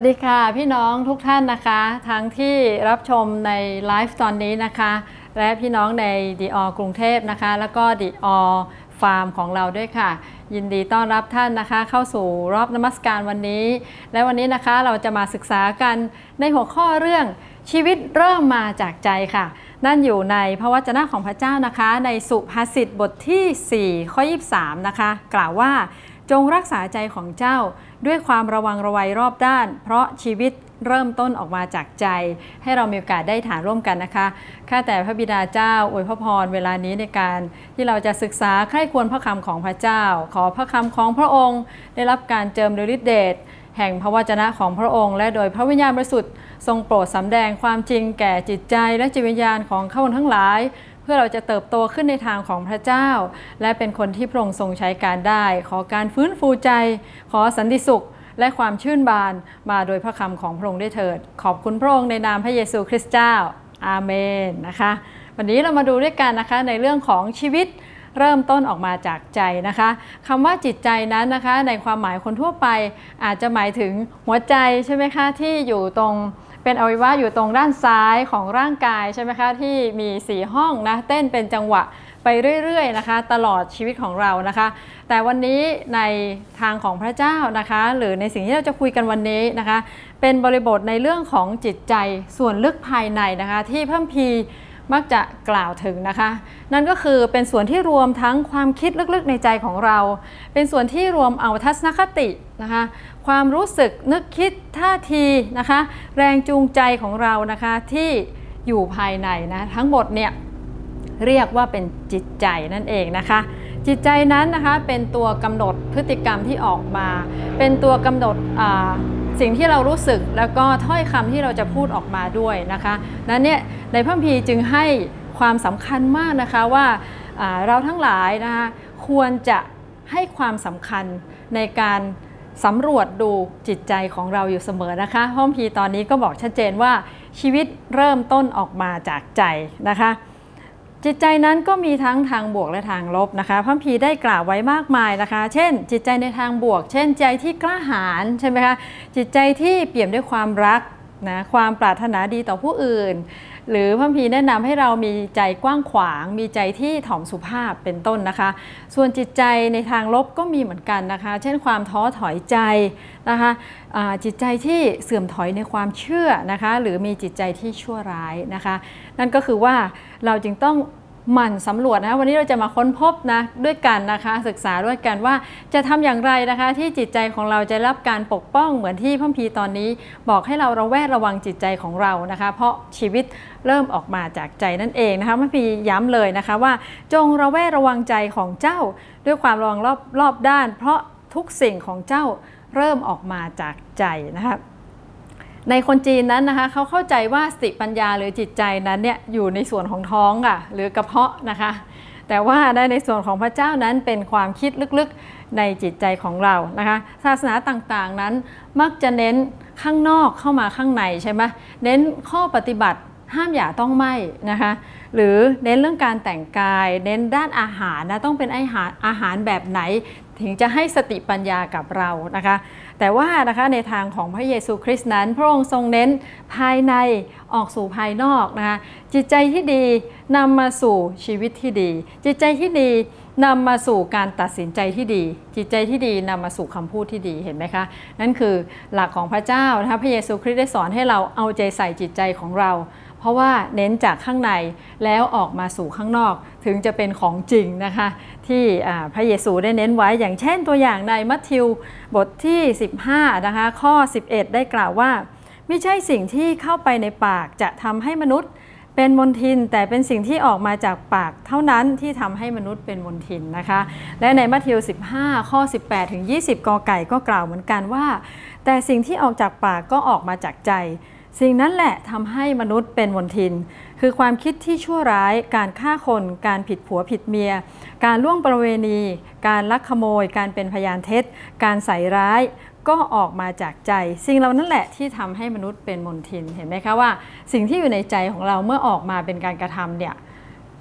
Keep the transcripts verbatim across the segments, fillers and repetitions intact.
สวัสดีค่ะพี่น้องทุกท่านนะคะทั้งที่รับชมในไลฟ์ตอนนี้นะคะและพี่น้องในดีออกรุงเทพนะคะแล้วก็ดีออฟาร์มของเราด้วยค่ะยินดีต้อนรับท่านนะคะเข้าสู่รอบนมัสการวันนี้และวันนี้นะคะเราจะมาศึกษากันในหัวข้อเรื่องชีวิตเริ่มมาจากใจค่ะนั่นอยู่ในพระวจนะของพระเจ้านะคะในสุภาษิตบทที่สี่ข้อยี่สิบสามนะคะกล่าวว่าจงรักษาใจของเจ้าด้วยความระวังระวัยรอบด้านเพราะชีวิตเริ่มต้นออกมาจากใจให้เรามีโอกาสได้ฐานร่วมกันนะคะข้าแต่พระบิดาเจ้าอวยพระพรเวลานี้ในการที่เราจะศึกษาใคร่ควรพระคำของพระเจ้าขอพระคำของพระองค์ได้รับการเจิมด้วยฤทธิเดชแห่งพระวจนะของพระองค์และโดยพระวิญญาณบริสุทธิ์ทรงโปรดสำแดงความจริงแก่จิตใจและจิตวิญญาณของข้าพเจ้าทั้งหลายเพื่อเราจะเติบโตขึ้นในทางของพระเจ้าและเป็นคนที่พระองค์ทรงใช้การได้ขอการฟื้นฟูใจขอสันติสุขและความชื่นบานมาโดยพระคำของพระองค์ได้เถิดขอบคุณพระองค์ในนามพระเยซูคริสต์เจ้าอาเมนนะคะวันนี้เรามาดูด้วยกันนะคะในเรื่องของชีวิตเริ่มต้นออกมาจากใจนะคะคำว่าจิตใจนั้นนะคะในความหมายคนทั่วไปอาจจะหมายถึงหัวใจใช่ไหมคะที่อยู่ตรงเป็นอวัยวะอยู่ตรงด้านซ้ายของร่างกายใช่ไหมคะที่มีสี่ห้องนะเต้นเป็นจังหวะไปเรื่อยๆนะคะตลอดชีวิตของเรานะคะแต่วันนี้ในทางของพระเจ้านะคะหรือในสิ่งที่เราจะคุยกันวันนี้นะคะเป็นบริบทในเรื่องของจิตใจส่วนลึกภายในนะคะที่พระคัมภีร์มักจะกล่าวถึงนะคะนั่นก็คือเป็นส่วนที่รวมทั้งความคิดลึกๆในใจของเราเป็นส่วนที่รวมเอาทัศนคตินะคะความรู้สึกนึกคิดท่าทีนะคะแรงจูงใจของเรานะคะที่อยู่ภายในนะทั้งหมดเนี่ยเรียกว่าเป็นจิตใจนั่นเองนะคะจิตใจนั้นนะคะเป็นตัวกำหนดพฤติกรรมที่ออกมาเป็นตัวกำหนดสิ่งที่เรารู้สึกแล้วก็ถ้อยคำที่เราจะพูดออกมาด้วยนะคะนั้นเนี่ยในพระคัมภีร์จึงให้ความสำคัญมากนะคะว่าเราทั้งหลายนะคะควรจะให้ความสำคัญในการสำรวจดูจิตใจของเราอยู่เสมอนะคะพระคัมภีร์ตอนนี้ก็บอกชัดเจนว่าชีวิตเริ่มต้นออกมาจากใจนะคะจิตใจนั้นก็มีทั้งทางบวกและทางลบนะคะพระคัมภีร์ได้กล่าวไว้มากมายนะคะเช่นจิตใจในทางบวกเช่นใจที่กล้าหาญใช่ไหมคะจิตใจที่เปี่ยมด้วยความรักนะความปรารถนาดีต่อผู้อื่นหรือพระคัมภีร์แนะนำให้เรามีใจกว้างขวางมีใจที่ถ่อมสุภาพเป็นต้นนะคะส่วนจิตใจในทางลบก็มีเหมือนกันนะคะเช่นความท้อถอยใจนะคะจิตใจที่เสื่อมถอยในความเชื่อนะคะหรือมีจิตใจที่ชั่วร้ายนะคะนั่นก็คือว่าเราจึงต้องหมั่นสำรวจนะวันนี้เราจะมาค้นพบนะด้วยกันนะคะศึกษาด้วยกันว่าจะทำอย่างไรนะคะที่จิตใจของเราจะรับการปกป้องเหมือนที่พระคัมภีร์ตอนนี้บอกให้เราระแวดระวังจิตใจของเรานะคะเพราะชีวิตเริ่มออกมาจากใจนั่นเองนะคะพระคัมภีร์ย้ำเลยนะคะว่าจงระแวดระวังใจของเจ้าด้วยความระวังรอบรอบด้านเพราะทุกสิ่งของเจ้าเริ่มออกมาจากใจนะคะในคนจีนนั้นนะคะเขาเข้าใจว่าสติปัญญาหรือจิตใจนั้นเนี่ยอยู่ในส่วนของท้องค่ะหรือกระเพาะนะคะแต่ว่าในส่วนของพระเจ้านั้นเป็นความคิดลึกๆในจิตใจของเรานะคะศาสนาต่างๆนั้นมักจะเน้นข้างนอกเข้ามาข้างในใช่ไหมเน้นข้อปฏิบัติห้ามอย่าต้องไม่นะคะหรือเน้นเรื่องการแต่งกายเน้นด้านอาหารนะต้องเป็นอาหารอาหารแบบไหนถึงจะให้สติปัญญากับเรานะคะแต่ว่านะคะในทางของพระเยซูคริสต์นั้นพระองค์ทรงเน้นภายในออกสู่ภายนอกนะคะจิตใจที่ดีนำมาสู่ชีวิตที่ดีจิตใจที่ดีนำมาสู่การตัดสินใจที่ดีจิตใจที่ดีนำมาสู่คำพูดที่ดีเห็นไหมคะนั่นคือหลักของพระเจ้านะคะพระเยซูคริสต์ได้สอนให้เราเอาใจใส่จิตใจของเราเพราะว่าเน้นจากข้างในแล้วออกมาสู่ข้างนอกถึงจะเป็นของจริงนะคะที่พระเยซูได้เน้นไว้อย่างเช่นตัวอย่างในมัทธิวบทที่สิบห้านะคะข้อสิบเอ็ดได้กล่าวว่าไม่ใช่สิ่งที่เข้าไปในปากจะทำให้มนุษย์เป็นมลทินแต่เป็นสิ่งที่ออกมาจากปากเท่านั้นที่ทำให้มนุษย์เป็นมลทินนะคะและในมัทธิวสิบห้าข้อสิบแปดถึงยี่สิบกอไก่ก็กล่าวเหมือนกันว่าแต่สิ่งที่ออกจากปากก็ออกมาจากใจสิ่งนั้นแหละทำให้มนุษย์เป็นมลทินคือความคิดที่ชั่วร้ายการฆ่าคนการผิดผัวผิดเมียการล่วงประเวณีการลักขโมยการเป็นพยานเท็จการใส่ร้ายก็ออกมาจากใจสิ่งเหล่านั้นแหละที่ทำให้มนุษย์เป็นมลทินเห็นไหมคะว่าสิ่งที่อยู่ในใจของเราเมื่อออกมาเป็นการกระทำเนี่ย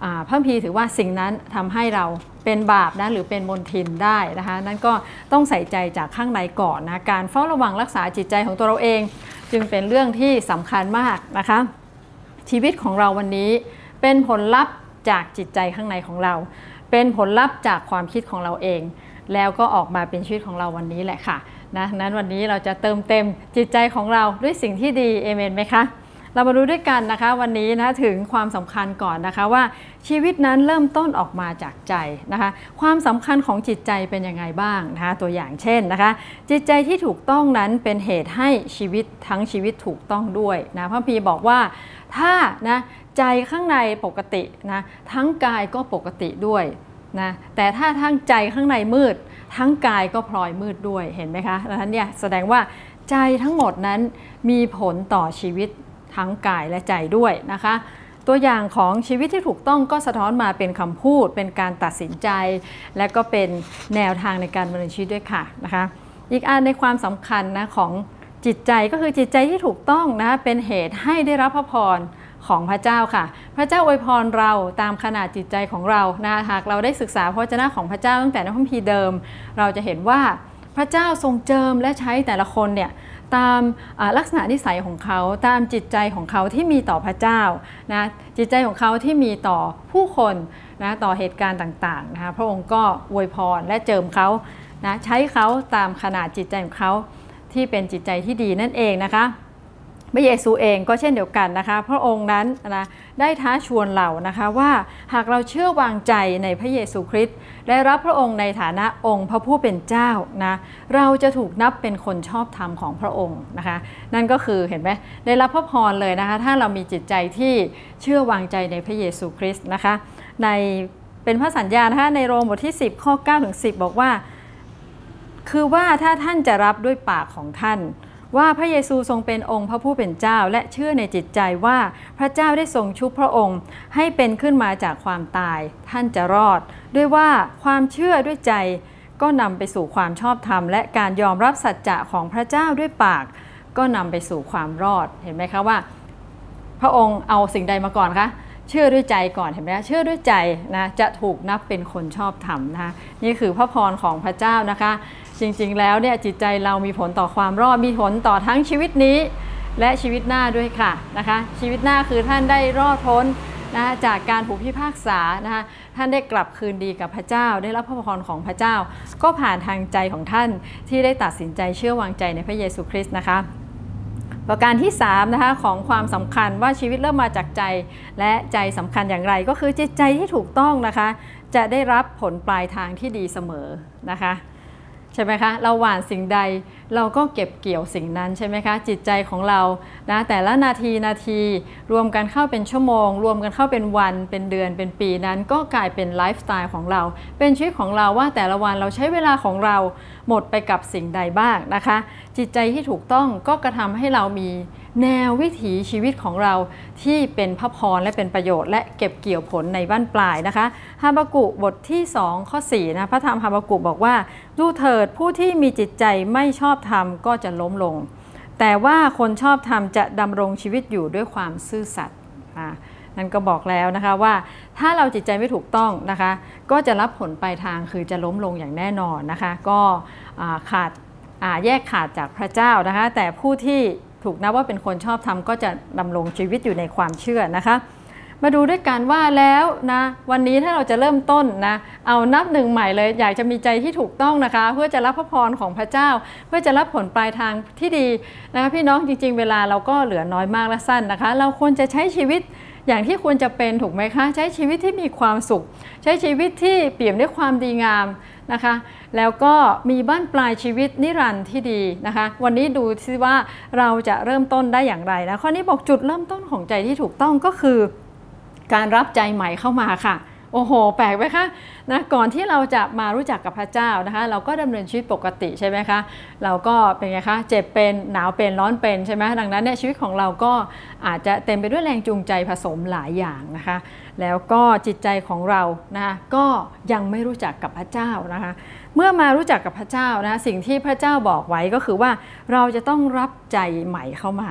พระคัมภีร์ถือว่าสิ่งนั้นทำให้เราเป็นบาปนะหรือเป็นมลทินได้นะคะนั่นก็ต้องใส่ใจจากข้างในก่อนนะการเฝ้าระวังรักษาจิตใจของตัวเราเองจึงเป็นเรื่องที่สำคัญมากนะคะชีวิตของเราวันนี้เป็นผลลัพธ์จากจิตใจข้างในของเราเป็นผลลัพธ์จากความคิดของเราเองแล้วก็ออกมาเป็นชีวิตของเราวันนี้แหละค่ะนะนั้นวันนี้เราจะเติมเต็มจิตใจของเราด้วยสิ่งที่ดีเอเมนไหมคะเรามาดูด้วยกันนะคะวันนี้นะถึงความสำคัญก่อนนะคะว่าชีวิตนั้นเริ่มต้นออกมาจากใจนะคะความสำคัญของจิตใจเป็นยังไงบ้างนะคะตัวอย่างเช่นนะคะจิตใจที่ถูกต้องนั้นเป็นเหตุให้ชีวิตทั้งชีวิตถูกต้องด้วยนะพระคัมภีร์บอกว่าถ้านะใจข้างในปกตินะทั้งกายก็ปกติด้วยนะแต่ถ้าทั้งใจข้างในมืดทั้งกายก็พลอยมืดด้วยเห็นไหมคะดังนั้นเนี่ยแสดงว่าใจทั้งหมดนั้นมีผลต่อชีวิตทั้งกายและใจด้วยนะคะตัวอย่างของชีวิตที่ถูกต้องก็สะท้อนมาเป็นคำพูดเป็นการตัดสินใจและก็เป็นแนวทางในการดำเนินชีวิตด้วยค่ะนะคะอีกอันในความสำคัญนะของจิตใจก็คือจิตใจที่ถูกต้องนะเป็นเหตุให้ได้รับพระพรของพระเจ้าค่ะพระเจ้าอวยพรเราตามขนาดจิตใจของเรานะหากเราได้ศึกษาพระวจนะของพระเจ้าตั้งแต่ในพระคัมภีร์เดิมเราจะเห็นว่าพระเจ้าทรงเจิมและใช้แต่ละคนเนี่ยตามลักษณะนิสัยของเขาตามจิตใจของเขาที่มีต่อพระเจ้านะจิตใจของเขาที่มีต่อผู้คนนะต่อเหตุการณ์ต่างๆนะคะพระองค์ก็อวยพรและเจิมเขานะใช้เขาตามขนาดจิตใจของเขาที่เป็นจิตใจที่ดีนั่นเองนะคะพระเยซูเองก็เช่นเดียวกันนะคะพระองค์นั้นนะได้ท้าชวนเรานะคะว่าหากเราเชื่อวางใจในพระเยซูคริสต์ได้รับพระองค์ในฐานะองค์พระผู้เป็นเจ้านะเราจะถูกนับเป็นคนชอบธรรมของพระองค์นะคะนั่นก็คือเห็นไหมได้รับพระพรเลยนะคะถ้าเรามีจิตใจที่เชื่อวางใจในพระเยซูคริสต์นะคะในเป็นพระสัญญานะคะในโรมบทที่สิบข้อเก้าถึงสิบบอกว่าคือว่าถ้าท่านจะรับด้วยปากของท่านว่าพระเยซูทรงเป็นองค์พระผู้เป็นเจ้าและเชื่อในจิตใจว่าพระเจ้าได้ทรงชุบพระองค์ให้เป็นขึ้นมาจากความตายท่านจะรอดด้วยว่าความเชื่อด้วยใจก็นำไปสู่ความชอบธรรมและการยอมรับสัจจะของพระเจ้าด้วยปากก็นำไปสู่ความรอดเห็นไหมคะว่าพระองค์เอาสิ่งใดมาก่อนคะเชื่อด้วยใจก่อนเห็นไหมเชื่อด้วยใจนะจะถูกนับเป็นคนชอบธรรมนะคะนี่คือพระพรของพระเจ้านะคะจริงๆแล้วเนี่ยจิตใจเรามีผลต่อความรอดมีผลต่อทั้งชีวิตนี้และชีวิตหน้าด้วยค่ะนะคะชีวิตหน้าคือท่านได้รอดพ้นนะจากการถูกพิพากษานะคะท่านได้กลับคืนดีกับพระเจ้าได้รับพระพรของพระเจ้าก็ผ่านทางใจของท่านที่ได้ตัดสินใจเชื่อวางใจในพระเยซูคริสต์นะคะประการที่สามนะคะของความสำคัญว่าชีวิตเริ่มมาจากใจและใจสำคัญอย่างไรก็คือจิตใจที่ถูกต้องนะคะจะได้รับผลปลายทางที่ดีเสมอนะคะใช่ไหมคะเราหว่านสิ่งใดเราก็เก็บเกี่ยวสิ่งนั้นใช่ไหมคะจิตใจของเรานะแต่ละนาทีนาทีรวมกันเข้าเป็นชั่วโมงรวมกันเข้าเป็นวันเป็นเดือนเป็นปีนั้นก็กลายเป็นไลฟ์สไตล์ของเราเป็นชีวิตของเราว่าแต่ละวันเราใช้เวลาของเราหมดไปกับสิ่งใดบ้างนะคะจิตใจที่ถูกต้องก็กระทำให้เรามีแนววิถีชีวิตของเราที่เป็นพระพรและเป็นประโยชน์และเก็บเกี่ยวผลในบั้นปลายนะคะฮาบากุบทที่สองข้อสี่นะพระธรรมฮาบากุบอกว่าดูเถิดผู้ที่มีจิตใจไม่ชอบธรรมก็จะล้มลงแต่ว่าคนชอบธรรมจะดำรงชีวิตอยู่ด้วยความซื่อสัตย์นั่นก็บอกแล้วนะคะว่าถ้าเราจิตใจไม่ถูกต้องนะคะก็จะรับผลปลายทางคือจะล้มลงอย่างแน่นอนนะคะก็ขาดแยกขาดจากพระเจ้านะคะแต่ผู้ที่ถูกนับว่าเป็นคนชอบธรรมก็จะดำรงชีวิตอยู่ในความเชื่อนะคะมาดูด้วยกันว่าแล้วนะวันนี้ถ้าเราจะเริ่มต้นนะเอานับหนึ่งใหม่เลยอยากจะมีใจที่ถูกต้องนะคะเพื่อจะรับพระพรของพระเจ้าเพื่อจะรับผลปลายทางที่ดีนะคะพี่น้องจริงๆเวลาเราก็เหลือน้อยมากและสั้นนะคะเราควรจะใช้ชีวิตอย่างที่ควรจะเป็นถูกไหมคะใช้ชีวิตที่มีความสุขใช้ชีวิตที่เปี่ยมด้วยความดีงามนะคะแล้วก็มีบ้านปลายชีวิตนิรันดร์ที่ดีนะคะวันนี้ดูซิว่าเราจะเริ่มต้นได้อย่างไรนะข้อนี้บอกจุดเริ่มต้นของใจที่ถูกต้องก็คือการรับใจใหม่เข้ามาค่ะโอ้โหแปลกไหมคะนะก่อนที่เราจะมารู้จักกับพระเจ้านะคะเราก็ดำเนินชีวิตปกติใช่ไหมคะเราก็เป็นไงคะเจ็บเป็นหนาวเป็นร้อนเป็นใช่ไหมดังนั้นเนี่ยชีวิตของเราก็อาจจะเต็มไปด้วยแรงจูงใจผสมหลายอย่างนะคะแล้วก็จิตใจของเรานะคะก็ยังไม่รู้จักกับพระเจ้านะคะเมื่อมารู้จักกับพระเจ้านะสิ่งที่พระเจ้าบอกไว้ก็คือว่าเราจะต้องรับใจใหม่เข้ามา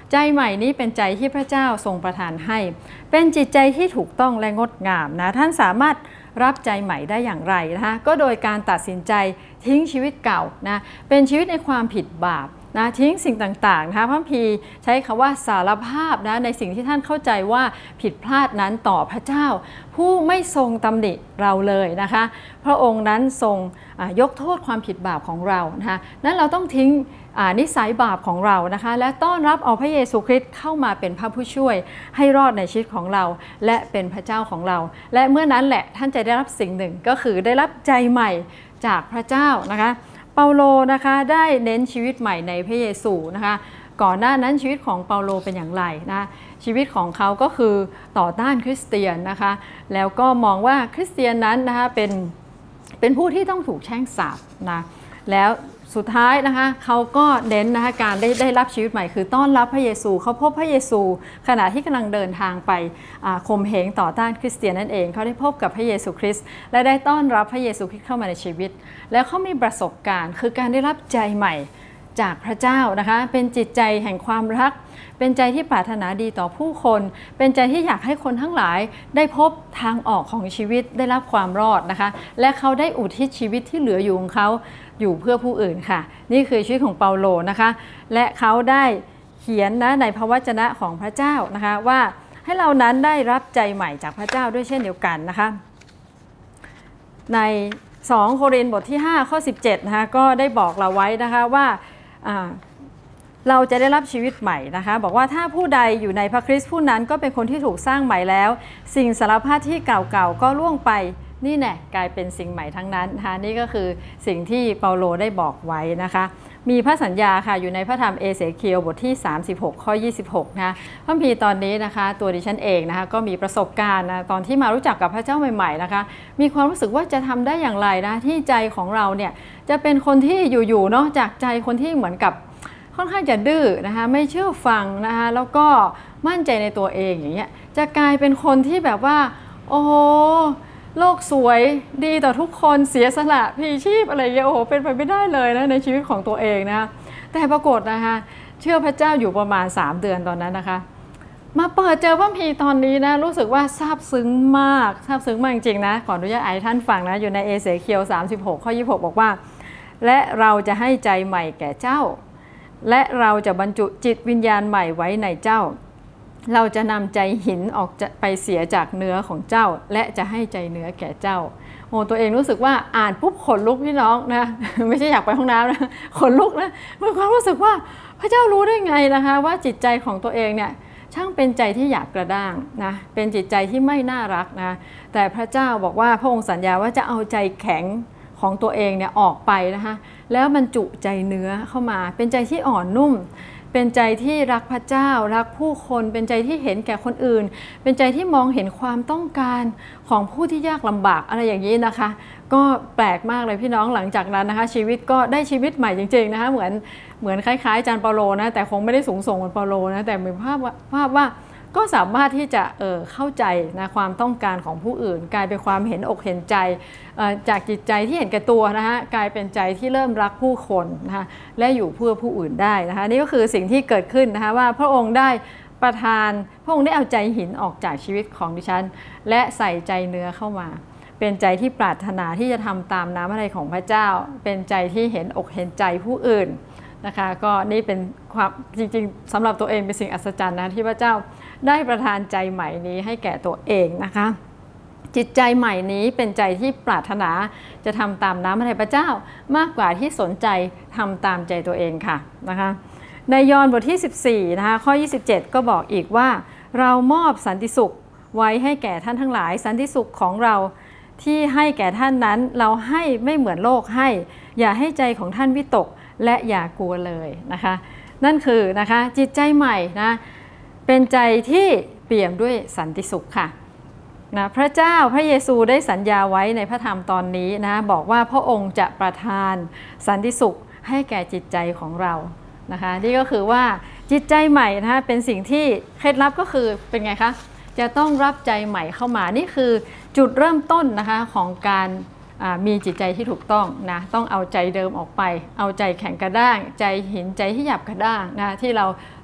ใจใหม่นี้เป็นใจที่พระเจ้าทรงประทานให้เป็นจิตใจที่ถูกต้องและงดงามนะท่านสามารถรับใจใหม่ได้อย่างไรนะคะก็โดยการตัดสินใจทิ้งชีวิตเก่านะเป็นชีวิตในความผิดบาปนะทิ้งสิ่งต่างๆนะคะพระคัมภีร์ใช้คำว่าสารภาพนะในสิ่งที่ท่านเข้าใจว่าผิดพลาดนั้นต่อพระเจ้าผู้ไม่ทรงตำหนิเราเลยนะคะพระองค์นั้นทรงยกโทษความผิดบาปของเรานะคะนั้นเราต้องทิ้งนิสัยบาปของเรานะคะและต้อนรับเอาพระเยซูคริสต์เข้ามาเป็นพระผู้ช่วยให้รอดในชีวิตของเราและเป็นพระเจ้าของเราและเมื่อนั้นแหละท่านจะได้รับสิ่งหนึ่งก็คือได้รับใจใหม่จากพระเจ้านะคะเปาโลนะคะได้เน้นชีวิตใหม่ในพระเยซูนะคะก่อนหน้านั้นชีวิตของเปาโลเป็นอย่างไรนะชีวิตของเขาก็คือต่อต้านคริสเตียนนะคะแล้วก็มองว่าคริสเตียนนั้นนะคะเป็นเป็นผู้ที่ต้องถูกแช่งสาปนะแล้วสุดท้ายนะคะเขาก็เน้นนะคะการได้ได้รับชีวิตใหม่คือต้อนรับพระเยซูเขาพบพระเยซูขณะที่กำลังเดินทางไปข่มเหงต่อต้านคริสเตียนนั่นเองเขาได้พบกับพระเยซูคริสต์และได้ต้อนรับพระเยซูคริสต์เข้ามาในชีวิตแล้วเขามีประสบการณ์คือการได้รับใจใหม่จากพระเจ้านะคะเป็นจิตใจแห่งความรักเป็นใจที่ปรารถนาดีต่อผู้คนเป็นใจที่อยากให้คนทั้งหลายได้พบทางออกของชีวิตได้รับความรอดนะคะและเขาได้อุทิศชีวิตที่เหลืออยู่ของเขาอยู่เพื่อผู้อื่นค่ะนี่คือชีวิตของเปาโลนะคะและเขาได้เขียนนะในพระวจนะของพระเจ้านะคะว่าให้เรานั้นได้รับใจใหม่จากพระเจ้าด้วยเช่นเดียวกันนะคะในสองโครินธ์บทที่ห้าข้อสิบเจ็ดนะคะก็ได้บอกเราไว้นะคะว่าเราจะได้รับชีวิตใหม่นะคะบอกว่าถ้าผู้ใดอยู่ในพระคริสต์ผู้นั้นก็เป็นคนที่ถูกสร้างใหม่แล้วสิ่งสารพัดที่เก่าๆก็ล่วงไปนี่แน่กลายเป็นสิ่งใหม่ทั้งนั้นนะคะนี่ก็คือสิ่งที่เปาโลได้บอกไว้นะคะมีพระสัญญาค่ะอยู่ในพระธรรมเอเสเคียลบทที่สามสิบหกข้อยี่สิบหกนะคะพระคัมภีร์ตอนนี้นะคะตัวดิฉันเองนะคะก็มีประสบการณ์นะตอนที่มารู้จักกับพระเจ้าใหม่ๆนะคะมีความรู้สึกว่าจะทำได้อย่างไรนะที่ใจของเราเนี่ยจะเป็นคนที่อยู่ๆเนาะจากใจคนที่เหมือนกับค่อนข้างจะดื้อนะคะไม่เชื่อฟังนะคะแล้วก็มั่นใจในตัวเองอย่างเงี้ยจะกลายเป็นคนที่แบบว่าโอ้โหโลกสวยดีต่อทุกคนเสียสละพลีชีพอะไรเงี้ยโอ้โหเป็นไปไม่ได้เลยนะในชีวิตของตัวเองนะคะแต่ปรากฏนะคะเชื่อพระเจ้าอยู่ประมาณสามเดือนตอนนั้นนะคะมาเปิดเจอพระคัมภีร์ตอนนี้นะรู้สึกว่าซาบซึ้งมากซาบซึ้งมากจริงๆนะขออนุญาตอ่านให้ท่านฟังนะอยู่ในเอเสเคียลสามสิบหกข้อยี่สิบหกบอกว่าและเราจะให้ใจใหม่แก่เจ้าและเราจะบรรจุจิตวิญญาณใหม่ไว้ในเจ้าเราจะนำใจหินออกไปเสียจากเนื้อของเจ้าและจะให้ใจเนื้อแก่เจ้าโอ้ตัวเองรู้สึกว่าอ่านปุ๊บขนลุกพี่น้องนะไม่ใช่อยากไปห้องน้ำนะขนลุกนะมีความรู้สึกว่าพระเจ้ารู้ได้ไงนะคะว่าจิตใจของตัวเองเนี่ยช่างเป็นใจที่หยาบกระด้างนะเป็นจิตใจที่ไม่น่ารักนะแต่พระเจ้าบอกว่าพระองค์สัญญาว่าจะเอาใจแข็งของตัวเองเนี่ยออกไปนะคะแล้วบรรจุใจเนื้อเข้ามาเป็นใจที่อ่อนนุ่มเป็นใจที่รักพระเจ้ารักผู้คนเป็นใจที่เห็นแก่คนอื่นเป็นใจที่มองเห็นความต้องการของผู้ที่ยากลำบากอะไรอย่างนี้นะคะก็แปลกมากเลยพี่น้องหลังจากนั้นนะคะชีวิตก็ได้ชีวิตใหม่จริงๆนะคะเหมือนเหมือนคล้ายๆอาจารย์เปาโลนะแต่คงไม่ได้สูงส่งเหมือนเปาโลนะแต่มีภาพภาพว่าก็สามารถที่จะเออเข้าใจนะความต้องการของผู้อื่นกลายเป็นความเห็นอกเห็นใจจากจิตใจที่เห็นแก่ตัวนะคะกลายเป็นใจที่เริ่มรักผู้คนนะคะและอยู่เพื่อผู้อื่นได้นะคะนี่ก็คือสิ่งที่เกิดขึ้นนะคะว่าพระองค์ได้ประทานพระองค์ได้เอาใจหินออกจากชีวิตของดิฉันและใส่ใจเนื้อเข้ามาเป็นใจที่ปรารถนาที่จะทำตามน้ำพระทัยของพระเจ้าเป็นใจที่เห็นอกเห็นใจผู้อื่นนะคะก็นี่เป็นความจริงๆสำหรับตัวเองเป็นสิ่งอัศจรรย์นะที่พระเจ้าได้ประทานใจใหม่นี้ให้แก่ตัวเองนะคะจิตใจใหม่นี้เป็นใจที่ปรารถนาจะทำตามน้ำพระทัยพระเจ้ามากกว่าที่สนใจทำตามใจตัวเองค่ะนะคะในยอห์นบทที่สิบสี่นะคะข้อยี่สิบเจ็ดก็บอกอีกว่าเรามอบสันติสุขไว้ให้แก่ท่านทั้งหลายสันติสุขของเราที่ให้แก่ท่านนั้นเราให้ไม่เหมือนโลกให้อย่าให้ใจของท่านวิตกและอย่ากลัวเลยนะคะนั่นคือนะคะจิตใจใหม่นะเป็นใจที่เปี่ยมด้วยสันติสุขค่ะนะพระเจ้าพระเยซูได้สัญญาไว้ในพระธรรมตอนนี้นะบอกว่าพระองค์จะประทานสันติสุขให้แก่จิตใจของเรานะคะนี่ก็คือว่าจิตใจใหม่นะคะเป็นสิ่งที่เคล็ดลับก็คือเป็นไงคะจะต้องรับใจใหม่เข้ามานี่คือจุดเริ่มต้นนะคะของการมีจิตใจที่ถูกต้องนะต้องเอาใจเดิมออกไปเอาใจแข็งกระด้างใจหินใจที่หยาบกระด้างนะที่เรา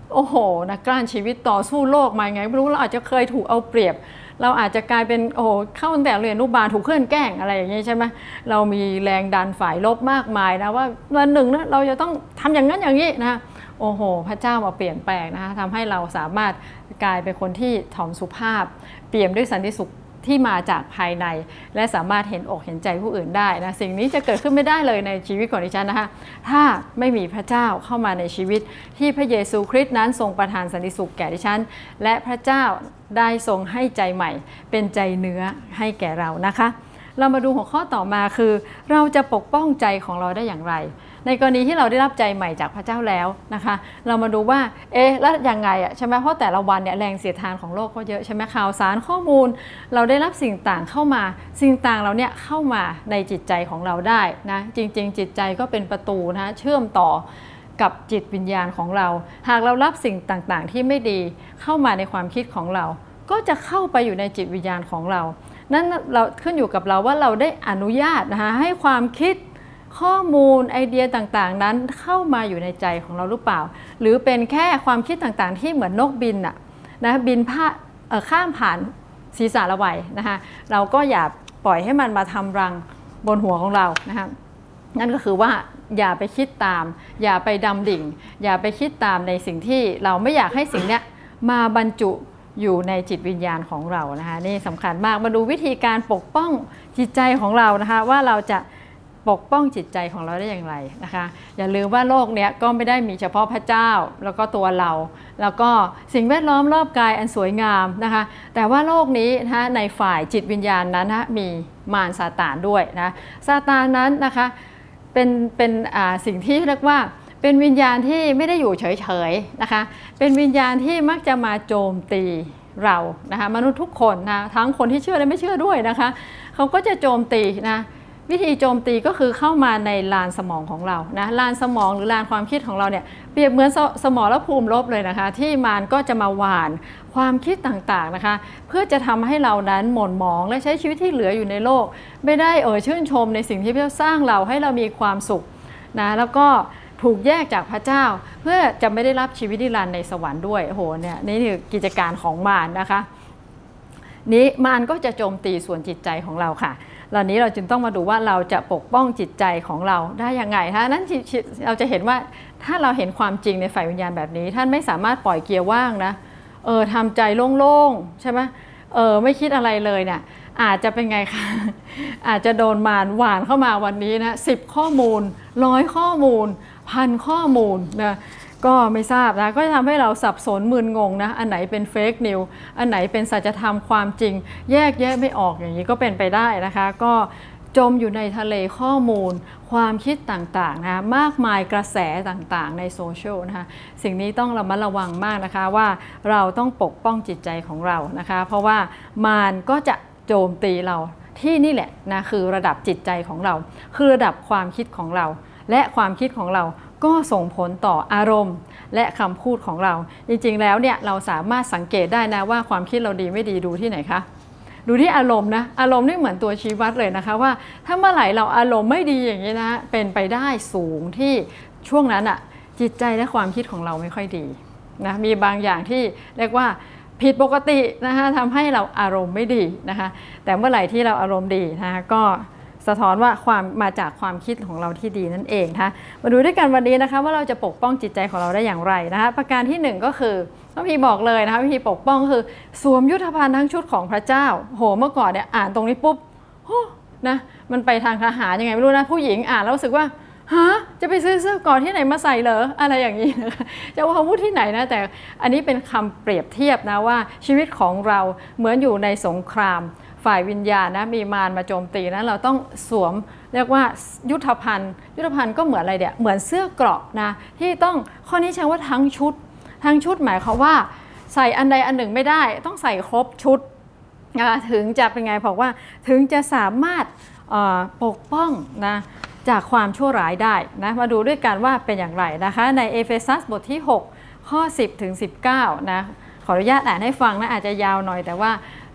โอ้โหนะกลั้นชีวิตต่อสู้โลกมาไงไม่รู้เราอาจจะเคยถูกเอาเปรียบเราอาจจะกลายเป็นโอ้โหเข้าตั้งแต่เรียนอนุบาลถูกเพื่อนแกล้งอะไรอย่างนี้ใช่ไหมเรามีแรงดันฝ่ายลบมากมายนะว่าวันหนึ่งนะเราจะต้องทำอย่างนั้นอย่างนี้นะโอ้โหพระเจ้ามาเปลี่ยนแปลงนะคะทำให้เราสามารถกลายเป็นคนที่ถ่อมสุภาพเปี่ยมด้วยสันติสุขที่มาจากภายในและสามารถเห็นอกเห็นใจผู้อื่นได้นะสิ่งนี้จะเกิดขึ้นไม่ได้เลยในชีวิตของดิฉันนะคะถ้าไม่มีพระเจ้าเข้ามาในชีวิตที่พระเยซูคริสต์นั้นทรงประทานสันติสุขแก่ดิฉันและพระเจ้าได้ทรงให้ใจใหม่เป็นใจเนื้อให้แก่เรานะคะเรามาดูหัวข้อต่อมาคือเราจะปกป้องใจของเราได้อย่างไรในกรณีที่เราได้รับใจใหม่จากพระเจ้าแล้วนะคะเรามาดูว่าเอ๊ะแล้วยังไงอ่ะใช่ไหมเพราะแต่ละวันเนี่ยแรงเสียดทานของโลกก็เยอะใช่ไหมข่าวสารข้อมูลเราได้รับสิ่งต่างเข้ามาสิ่งต่างเราเนี่ยเข้ามาในจิตใจของเราได้นะจริงๆจิตใจก็เป็นประตูนะเชื่อมต่อกับจิตวิญญาณของเราหากเรารับสิ่งต่างๆที่ไม่ดีเข้ามาในความคิดของเราก็จะเข้าไปอยู่ในจิตวิญญาณของเรานั่นเราขึ้นอยู่กับเราว่าเราได้อนุญาตนะคะให้ความคิดข้อมูลไอเดียต่างๆนั้นเข้ามาอยู่ในใจของเราหรือเปล่าหรือเป็นแค่ความคิดต่างๆที่เหมือนนกบินอะนะบินผ่าข้ามผ่านศีรษะเราไว้นะคะเราก็อย่าปล่อยให้มันมาทำรังบนหัวของเรานะคะนั่นก็คือว่าอย่าไปคิดตามอย่าไปดำดิ่งอย่าไปคิดตามในสิ่งที่เราไม่อยากให้สิ่งนี้มาบรรจุอยู่ในจิตวิญญาณของเรานะคะนี่สำคัญมากมาดูวิธีการปกป้องจิตใจของเรานะคะว่าเราจะปกป้องจิตใจของเราได้อย่างไรนะคะอย่าลืมว่าโลกเนี้ยก็ไม่ได้มีเฉพาะพระเจ้าแล้วก็ตัวเราแล้วก็สิ่งแวดล้อมรอบกายอันสวยงามนะคะแต่ว่าโลกนี้นะคะในฝ่ายจิตวิญญาณนั้นนะมีมารซาตานด้วยนะซาตานนั้นนะคะเป็นเป็นอ่าสิ่งที่เรียกว่าเป็นวิญญาณที่ไม่ได้อยู่เฉยๆนะคะเป็นวิญญาณที่มักจะมาโจมตีเรานะคะมนุษย์ทุกคนนะทั้งคนที่เชื่อและไม่เชื่อด้วยนะคะเขาก็จะโจมตีนะวิธีโจมตีก็คือเข้ามาในลานสมองของเรานะลานสมองหรือลานความคิดของเราเนี่ยเปรียบเหมือนส, สมรภูมิลบเลยนะคะที่มารก็จะมาหว่านความคิดต่างๆนะคะเพื่อจะทำให้เรานั้นหม่นหมองและใช้ชีวิตที่เหลืออยู่ในโลกไม่ได้เอ่ยชื่นชมในสิ่งที่พระเจ้าสร้างเราให้เรามีความสุขนะแล้วก็ถูกแยกจากพระเจ้าเพื่อจะไม่ได้รับชีวิตนิรันดร์ในสวรรค์ด้วยโอ้โหเนี่ยนี่คือกิจการของมารนะคะนี้มารก็จะโจมตีส่วนจิตใจของเราค่ะเหล่านี้เราจึงต้องมาดูว่าเราจะปกป้องจิตใจของเราได้ยังไงท่านั้นเราจะเห็นว่าถ้าเราเห็นความจริงในฝ่ายวิญญาณแบบนี้ท่านไม่สามารถปล่อยเกียร์ว่างนะเออทำใจโล่งๆใช่ไหมเออไม่คิดอะไรเลยเนี่ยอาจจะเป็นไงคะอาจจะโดนมารหว่านเข้ามาวันนี้นะสิบข้อมูลร้อยข้อมูลพันข้อมูลนะก็ไม่ทราบนะก็จะทำให้เราสับสนมึนงงนะอันไหนเป็นเฟกนิวอันไหนเป็นสัจธรรมความจริงแยกแยะไม่ออกอย่างนี้ก็เป็นไปได้นะคะก็จมอยู่ในทะเลข้อมูลความคิดต่างๆนะมากมายกระแสต่างๆในโซเชียลนะคะสิ่งนี้ต้องระมัดระวังมากนะคะว่าเราต้องปกป้องจิตใจของเรานะคะเพราะว่ามารก็จะโจมตีเราที่นี่แหละนะคือระดับจิตใจของเราคือระดับความคิดของเราและความคิดของเราก็ส่งผลต่ออารมณ์และคำพูดของเราจริงๆแล้วเนี่ยเราสามารถสังเกตได้นะว่าความคิดเราดีไม่ดีดูที่ไหนคะดูที่อารมณ์นะอารมณ์นี่เหมือนตัวชี้วัดเลยนะคะว่าถ้าเมื่อไหร่เราอารมณ์ไม่ดีอย่างนี้นะเป็นไปได้สูงที่ช่วงนั้นอ่ะจิตใจและความคิดของเราไม่ค่อยดีนะมีบางอย่างที่เรียกว่าผิดปกตินะคะทำให้เราอารมณ์ไม่ดีนะคะแต่เมื่อไหร่ที่เราอารมณ์ดีนะคะก็สะท้อนว่าความมาจากความคิดของเราที่ดีนั่นเองนะคะมาดูด้วยกันวันนี้นะคะว่าเราจะปกป้องจิตใจของเราได้อย่างไรนะคะประการที่หนึ่งก็คือพระพีบอกเลยนะคะวิธีปกป้องคือสวมยุทธภัณฑ์ทั้งชุดของพระเจ้าโหเมื่อก่อนเนี่ยอ่านตรงนี้ปุ๊บโอ้นะมันไปทางทหารยังไงไม่รู้นะผู้หญิงอ่านแล้วรู้สึกว่าฮะจะไปซื้อเสื้อก่อนที่ไหนมาใส่เหรออะไรอย่างนี้นะคะจะว่าพูดที่ไหนนะแต่อันนี้เป็นคำเปรียบเทียบนะว่าชีวิตของเราเหมือนอยู่ในสงครามฝ่ายวิญญาณนะมีมารมาโจมตีนะเราต้องสวมเรียกว่ายุทธภัณฑ์ยุทธภัณฑ์ก็เหมือนอะไรเดี๋ยเหมือนเสื้อเกราะนะที่ต้องข้อนี้ใช้ว่าทั้งชุดทั้งชุดหมายความว่าใส่อันใดอันหนึ่งไม่ได้ต้องใส่ครบชุดนะคะถึงจะเป็นไงบอกว่าถึงจะสามารถปกป้องนะจากความชั่วร้ายได้นะมาดูด้วยกันว่าเป็นอย่างไรนะคะในเอเฟซัสบทที่หกข้อสิบถึงสิบเก้านะขออนุญาตอ่านให้ฟังนะอาจจะยาวหน่อยแต่ว่าเ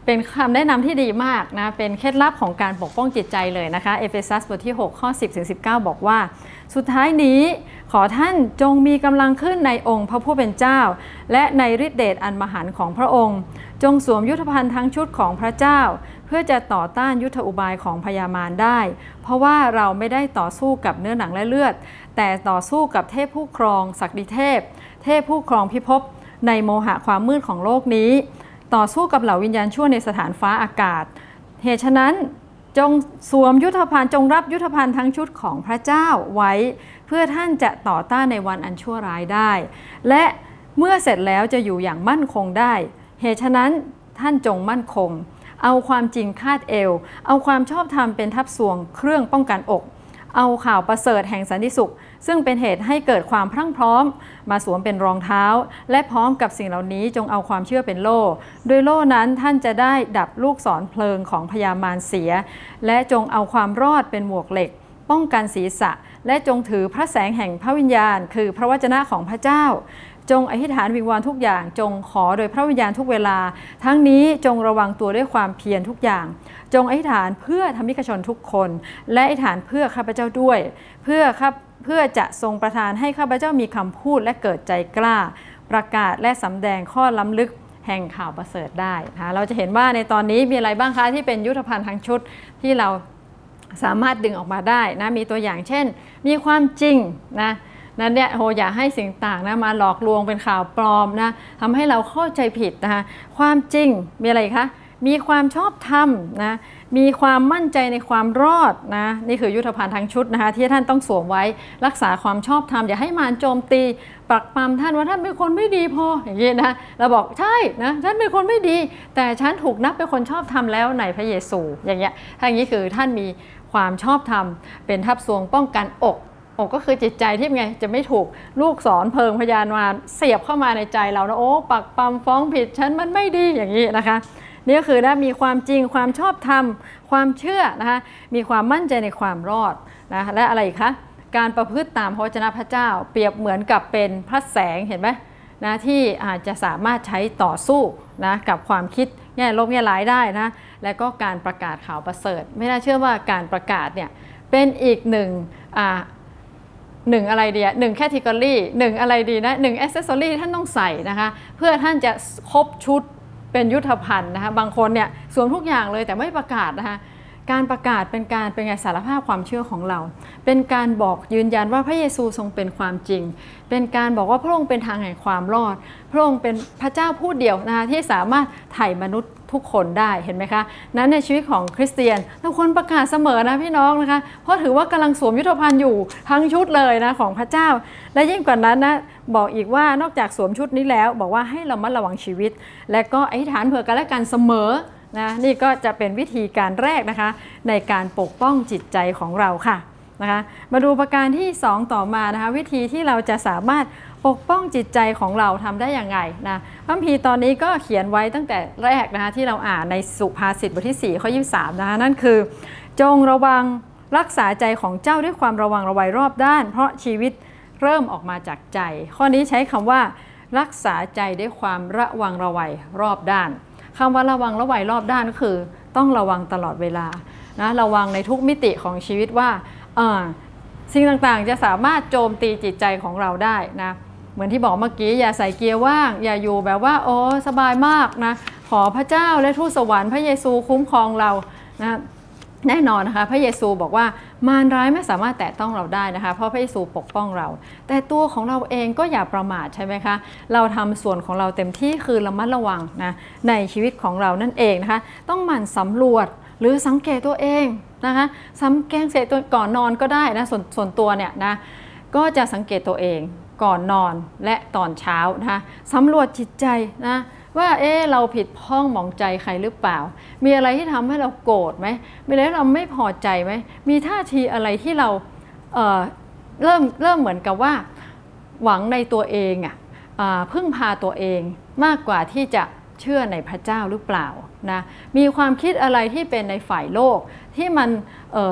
เป็นคำแนะนำที่ดีมากนะเป็นเคล็ดลับของการปกป้องจิตใจเลยนะคะเอเฟซัสบทที่หกข้อสิบถึงสิบเก้าบอกว่าสุดท้ายนี้ขอท่านจงมีกำลังขึ้นในองค์พระผู้เป็นเจ้าและในฤทธิเดชอันมหันต์ของพระองค์จงสวมยุทธภัณฑ์ทั้งชุดของพระเจ้าเพื่อจะต่อต้านยุทธอุบายของพญามารได้เพราะว่าเราไม่ได้ต่อสู้กับเนื้อหนังและเลือดแต่ต่อสู้กับเทพผู้ครองศักดิเทพเทพผู้ครองพิภพในโมหะความมืดของโลกนี้ต่อสู้กับเหล่าวิญญาณชั่วในสถานฟ้าอากาศเหตุฉะนั้นจงสวมยุทธภัณฑ์จงรับยุทธภัณฑ์ทั้งชุดของพระเจ้าไว้เพื่อท่านจะต่อต้านในวันอันชั่วร้ายได้และเมื่อเสร็จแล้วจะอยู่อย่างมั่นคงได้เหตุฉะนั้นท่านจงมั่นคงเอาความจริงคาดเอวเอาความชอบธรรมเป็นทัพสวงเครื่องป้องกันอกเอาข่าวประเสริฐแห่งสันติสุขซึ่งเป็นเหตุให้เกิดความพรั่งพร้อมมาสวมเป็นรองเท้าและพร้อมกับสิ่งเหล่านี้จงเอาความเชื่อเป็นโล่โดยโล่นั้นท่านจะได้ดับลูกศรเพลิงของพญามารเสียและจงเอาความรอดเป็นหมวกเหล็กป้องกันศีรษะและจงถือพระแสงแห่งพระวิญญาณคือพระวจนะของพระเจ้าจงอธิษฐานวิงวอนทุกอย่างจงขอโดยพระวิญญาณทุกเวลาทั้งนี้จงระวังตัวด้วยความเพียรทุกอย่างจงอธิษฐานเพื่อธรรมิกชนทุกคนและอธิษฐานเพื่อข้าพเจ้าด้วยเพื่อครับเพื่อจะทรงประทานให้ข้าพเจ้ามีคำพูดและเกิดใจกล้าประกาศและสำแดงข้อล้ำลึกแห่งข่าวประเสริฐได้นะเราจะเห็นว่าในตอนนี้มีอะไรบ้างคะที่เป็นยุทธภัณฑ์ทั้งชุดที่เราสามารถดึงออกมาได้นะมีตัวอย่างเช่นมีความจริงนะนั้นเนี่ยโหอย่าให้สิ่งต่างนะมาหลอกลวงเป็นข่าวปลอมนะทำให้เราเข้าใจผิดนะคะความจริงมีอะไรคะมีความชอบธรรมนะมีความมั่นใจในความรอดนะนี่คือยุทธภัณฑ์ทั้งชุดนะคะที่ท่านต้องสวมไว้รักษาความชอบธรรมอย่าให้มารโจมตีปรักปรำท่านว่าท่านเป็นคนไม่ดีพออย่างนี้นะเราบอกใช่นะฉันเป็นคนไม่ดีแต่ฉันถูกนับเป็นคนชอบธรรมแล้วในพระเยซูอย่างเงี้ยถ้าอย่างนี้คือท่านมีความชอบธรรมเป็นทัพสวงป้องกันอกอกก็คือจิตใจที่ไงจะไม่ถูกลูกศรเพลิงพยานมารเสียบเข้ามาในใจเรานะโอ้ปักปำฟ้องผิดฉันมันไม่ดีอย่างนี้นะคะนี่ก็คือนะมีความจริงความชอบธรรมความเชื่อนะคะมีความมั่นใจในความรอดนะและอะไรอีกคะการประพฤติตามพระวจนะพระเจ้าเปรียบเหมือนกับเป็นพระแสงเห็นไหมนะที่อาจจะสามารถใช้ต่อสู้นะกับความคิดแง่ลบแง่ร้ายได้นะและก็การประกาศข่าวประเสริฐไม่น่าเชื่อว่าการประกาศเนี่ยเป็นอีกหนึ่งอ่าหนึ่งอะไรดีหนึ่งแคตตากรีหนึ่งอะไรดีนะหนึ่งแอคเซสซอรี่ท่านต้องใส่นะคะเพื่อท่านจะครบชุดเป็นยุทธภัณฑ์นะคะบางคนเนี่ยสวมทุกอย่างเลยแต่ไม่ประกาศนะคะการประกาศเป็นการเป็นไงสารภาพความเชื่อของเราเป็นการบอกยืนยันว่าพระเยซูทรงเป็นความจริงเป็นการบอกว่าพระองค์เป็นทางแห่งความรอดพระองค์เป็นพระเจ้าผู้เดียวนะคะที่สามารถไถ่มนุษย์ทุกคนได้เห็นไหมคะนั้นในชีวิตของคริสเตียนเราควรประกาศเสมอนะพี่น้องนะคะเพราะถือว่ากำลังสวมยุทธภัณฑ์อยู่ทั้งชุดเลยนะของพระเจ้าและยิ่งกว่านั้นนะบอกอีกว่านอกจากสวมชุดนี้แล้วบอกว่าให้เรามัดระวังชีวิตและก็อธิษฐานเผื่อกันและกันเสมอนะนี่ก็จะเป็นวิธีการแรกนะคะในการปกป้องจิตใจของเราค่ะนะคะมาดูประการที่สองต่อมานะคะวิธีที่เราจะสามารถปกป้องจิตใจของเราทำได้อย่างไรนะพระคัมภีร์ตอนนี้ก็เขียนไว้ตั้งแต่แรกนะคะที่เราอ่านในสุภาษิตบทที่สี่ข้อยี่สิบสามนะคะนั่นคือจงระวังรักษาใจของเจ้าด้วยความระวังระวัยรอบด้านเพราะชีวิตเริ่มออกมาจากใจข้อนี้ใช้คำว่ารักษาใจด้วยความระวังระวัยรอบด้านคำว่าระวังระวัยรอบด้านก็คือต้องระวังตลอดเวลานะระวังในทุกมิติของชีวิตว่าสิ่งต่างๆจะสามารถโจมตีจิตใจของเราได้นะเหมือนที่บอกเมื่อกี้อย่าใส่เกียร์ว่างอย่าอยู่แบบว่าโอ้สบายมากนะขอพระเจ้าและทูตสวรรค์พระเยซูคุ้มครองเรานะแน่นอนนะคะพระเยซูบอกว่ามารร้ายไม่สามารถแตะต้องเราได้นะคะเพราะพระเยซูปกป้องเราแต่ตัวของเราเองก็อย่าประมาทใช่ไหมคะเราทำส่วนของเราเต็มที่คือระมัดระวังนะในชีวิตของเรานั่นเองนะคะต้องหมั่นสำรวจหรือสังเกตตัวเองนะคะสังเกตตัวก่อนนอนก็ได้นะส่วนส่วนตัวเนี่ยนะก็จะสังเกตตัวเองก่อนนอนและตอนเช้านะคะสำรวจจิตใจนะว่าเอ๊ะเราผิดพ้องหมองใจใครหรือเปล่ามีอะไรที่ทำให้เราโกรธไหมมีอะไรที่เราไม่พอใจไหมมีท่าทีอะไรที่เรา เอ่อ เริ่มเริ่มเหมือนกับว่าหวังในตัวเองอ่ะพึ่งพาตัวเองมากกว่าที่จะเชื่อในพระเจ้าหรือเปล่านะมีความคิดอะไรที่เป็นในฝ่ายโลกที่มันเอ่อ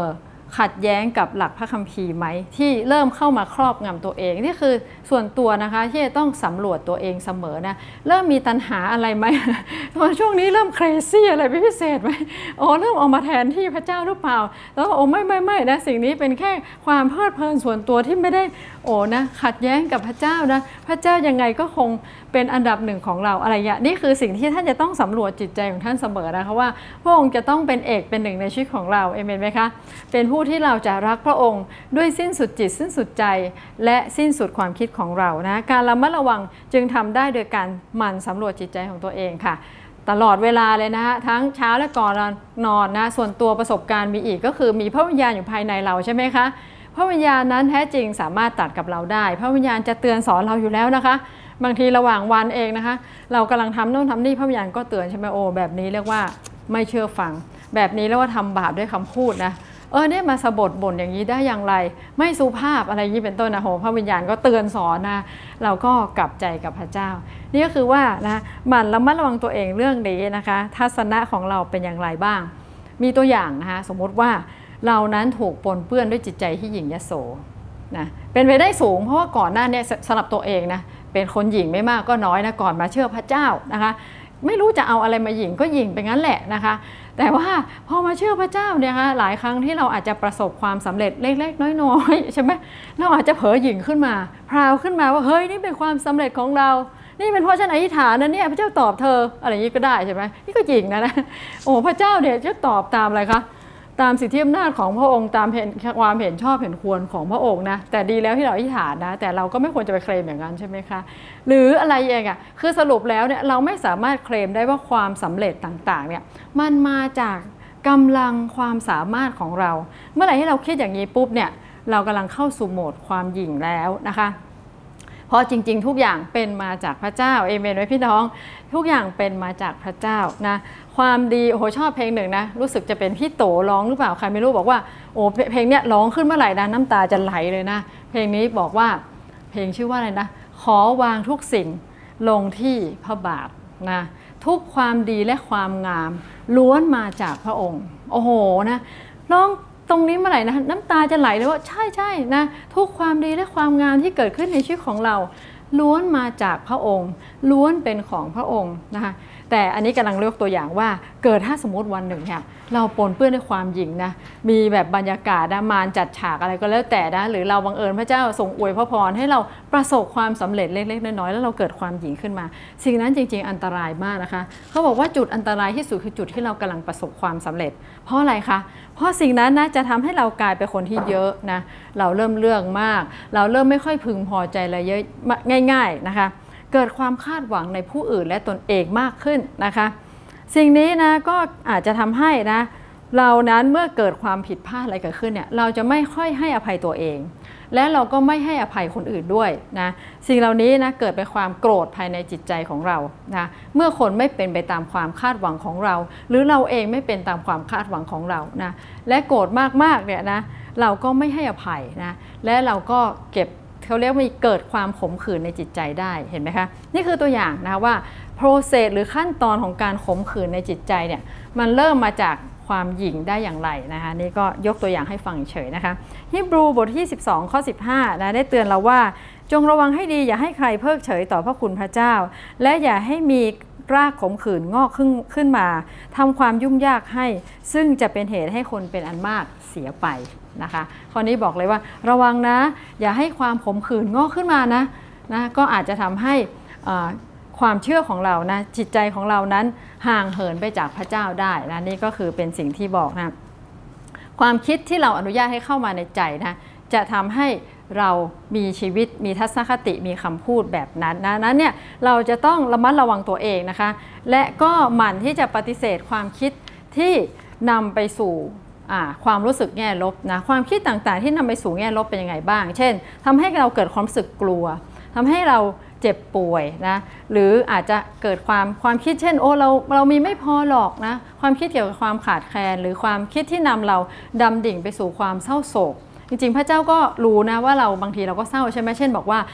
ขัดแย้งกับหลักพระคัมภีร์ไหมที่เริ่มเข้ามาครอบงำตัวเองนี่คือส่วนตัวนะคะที่จะต้องสำรวจตัวเองเสมอนะเริ่มมีตัณหาอะไรไหม ช่วงนี้เริ่มเครซี่อะไรพิเศษไหมโอ้เริ่มออกมาแทนที่พระเจ้าหรือเปล่าแล้วโอ้ไม่ไม่ไม่นะสิ่งนี้เป็นแค่ความเพลิดเพลินส่วนตัวที่ไม่ได้โอ้นะขัดแย้งกับพระเจ้านะพระเจ้ายังไงก็คงเป็นอันดับหนึ่งของเราอะไรอย่างนี้คือสิ่งที่ท่านจะต้องสำรวจจิตใจของท่านเสมอนะคะว่าพระองค์จะต้องเป็นเอกเป็นหนึ่งในชีวิตของเราเอเมนไหมคะเป็นผู้ที่เราจะรักพระองค์ด้วยสิ้นสุดจิตสิ้นสุดใจและสิ้นสุดความคิดของเรานะการระมัดระวังจึงทำได้โดยการหมั่นสำรวจจิตใจของตัวเองค่ะตลอดเวลาเลยนะฮะทั้งเช้าและก่อนนอนนะส่วนตัวประสบการณ์มีอีกก็คือมีพระวิญญาณอยู่ภายในเราใช่ไหมคะพระวิญญาณนั้นแท้จริงสามารถตัดกับเราได้พระวิญญาณจะเตือนสอนเราอยู่แล้วนะคะบางทีระหว่างวันเองนะคะเรากำลังทำโน่นทำนี่พระวิญญาณก็เตือนใช่ไหมโอ้แบบนี้เรียกว่าไม่เชื่อฟังแบบนี้เรียกว่าทำบาปด้วยคำพูดนะเออเนี่ยมาสะบดบ่นอย่างนี้ได้อย่างไรไม่สุภาพอะไรนี้เป็นต้นนะโหพระวิญญาณก็เตือนสอนนะเราก็กลับใจกับพระเจ้านี่ก็คือว่านะมันระมัดระวังตัวเองเรื่องนี้นะคะทัศนะของเราเป็นอย่างไรบ้างมีตัวอย่างนะคะสมมติว่าเรานั้นถูกปนเปื้อนด้วยจิตใจที่หยิ่งยโสนะเป็นไปได้สูงเพราะว่าก่อนหน้านี้สำหรับตัวเองนะเป็นคนหยิ่งไม่มากก็น้อยนะก่อนมาเชื่อพระเจ้านะคะไม่รู้จะเอาอะไรมาหยิ่งก็หยิ่งไปงั้นแหละนะคะแต่ว่าพอมาเชื่อพระเจ้าเนี่ยค่ะหลายครั้งที่เราอาจจะประสบความสำเร็จเล็กๆน้อยๆใช่ไหมเราอาจจะเผลอหยิ่งขึ้นมาพราวขึ้นมาว่าเฮ้ยนี่เป็นความสำเร็จของเรานี่เป็นเพราะฉันอธิษฐานนะเนี่ยพระเจ้าตอบเธออะไรอย่างนี้ก็ได้ใช่ไหมนี่ก็หยิ่งนะนะโอ้พระเจ้าเนี่ยจะตอบตามอะไรคะตามสิทธิอำนาจของพระองค์ตามความเห็นชอบเห็นควรของพระองค์นะแต่ดีแล้วที่เราอธิษฐานนะแต่เราก็ไม่ควรจะไปเคลมอย่างนั้นใช่ไหมคะหรืออะไรเองอ่ะคือสรุปแล้วเนี่ยเราไม่สามารถเคลมได้ว่าความสำเร็จต่างๆเนี่ยมันมาจากกำลังความสามารถของเราเมื่อไหร่ที่เราคิดอย่างนี้ปุ๊บเนี่ยเรากำลังเข้าสู่โหมดความหยิ่งแล้วนะคะเพราะจริงๆทุกอย่างเป็นมาจากพระเจ้าเอเมนไหมพี่น้องทุกอย่างเป็นมาจากพระเจ้านะความดีโอ้โหชอบเพลงหนึ่งนะรู้สึกจะเป็นพี่โตร้องหรือเปล่าใครไม่รู้บอกว่าโอ้เพลงเนี้ยร้องขึ้นเมื่อไหร่นะน้ำตาจะไหลเลยนะเพลงนี้บอกว่าเพลงชื่อว่าอะไรนะขอวางทุกสิ่งลงที่พระบาทนะทุกความดีและความงามล้วนมาจากพระองค์โอ้โหนะร้องตรงนี้เมื่อไหร่นะน้ำตาจะไหลเลยว่าใช่ใช่นะทุกความดีและความงามที่เกิดขึ้นในชีวิตของเราล้วนมาจากพระองค์ล้วนเป็นของพระองค์นะคะแต่อันนี้กำลังยกตัวอย่างว่าเกิดถ้าสมมติวันหนึ่งเนี่ยเราปนเปื้อนด้วยความหยิ่งนะมีแบบบรรยากาศนะมารจัดฉากอะไรก็แล้วแต่นะหรือเราบังเอิญพระเจ้าทรงอวยพระพรให้เราประสบความสำเร็จเล็กๆน้อยๆแล้วเราเกิดความหยิ่งขึ้นมาสิ่งนั้นจริงๆอันตรายมากนะคะเขาบอกว่าจุดอันตรายที่สุดคือจุดที่เรากำลังประสบความสำเร็จเพราะอะไรคะเพราะสิ่งนั้นนะจะทำให้เรากลายเป็นคนที่เยอะนะเราเริ่มเรื่องมากเราเริ่มไม่ค่อยพึงพอใจอะไรเยอะง่ายๆนะคะเกิดความคาดหวังในผู้อื่นและตนเองมากขึ้นนะคะสิ่งนี้นะก็อาจจะทำให้นะเรานั้นเมื่อเกิดความผิดพลาดอะไรเกิดขึ้นเนี่ยเราจะไม่ค่อยให้อภัยตัวเองและเราก็ไม่ให้อภัยคนอื่นด้วยนะสิ่งเหล่านี้นะเกิดเป็นความโกรธภายในจิตใจของเรานะเมื่อคนไม่เป็นไปตามความคาดหวังของเราหรือเราเองไม่เป็นตามความคาดหวังของเรานะและโกรธมากๆเนี่ยนะเราก็ไม่ให้อภัยนะและเราก็เก็บเขาเรียกว่าเกิดความขมขื่นในจิตใจได้เห็นไหมคะนี่คือตัวอย่างนะว่า process หรือขั้นตอนของการขมขื่นในจิตใจเนี่ยมันเริ่มมาจากความหยิ่งได้อย่างไรนะคะนี่ก็ยกตัวอย่างให้ฟังเฉยนะคะฮีบรูบทที่สิบสองข้อสิบห้านะได้เตือนเราว่าจงระวังให้ดีอย่าให้ใครเพิกเฉยต่อพระคุณพระเจ้าและอย่าให้มีรากขมขื่นงอกขึ้นขึ้นมาทำความยุ่งยากให้ซึ่งจะเป็นเหตุให้คนเป็นอันมากเสียไปนะคะข้อนี้บอกเลยว่าระวังนะอย่าให้ความขมขื่นงอกขึ้นมานะนะก็อาจจะทำให้ความเชื่อของเรานะจิตใจของเรานั้นห่างเหินไปจากพระเจ้าได้นะนี่ก็คือเป็นสิ่งที่บอกนะความคิดที่เราอนุญาตให้เข้ามาในใจนะจะทำให้เรามีชีวิตมีทัศนคติมีคำพูดแบบนั้นนะนั้นเนี่ยเราจะต้องระมัดระวังตัวเองนะคะและก็หมั่นที่จะปฏิเสธความคิดที่นำไปสู่ความรู้สึกแง่ลบนะความคิดต่างๆที่นำไปสู่แง่ลบเป็นยังไงบ้างเช่นทำให้เราเกิดความรู้สึกกลัวทำให้เราเจ็บป่วยนะหรืออาจจะเกิดความความคิดเช่นโอ้เราเรามีไม่พอหรอกนะความคิดเกี่ยวกับความขาดแคลนหรือความคิดที่นำเราดำดิ่งไปสู่ความเศร้าโศกจริงๆพระเจ้าก็รู้นะว่าเราบางทีเราก็เศร้าใช่ไหมเช่นบอกว่า